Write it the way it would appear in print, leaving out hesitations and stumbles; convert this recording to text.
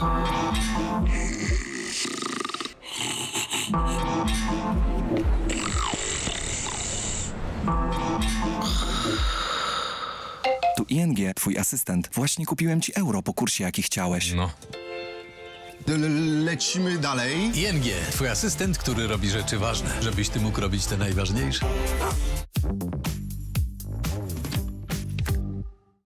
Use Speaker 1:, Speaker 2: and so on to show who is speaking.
Speaker 1: Tu ING, twój asystent. Właśnie kupiłem ci euro po kursie, jaki chciałeś.
Speaker 2: No.
Speaker 3: Lecimy dalej.
Speaker 4: ING, twój asystent, który robi rzeczy ważne, żebyś ty mógł robić te najważniejsze.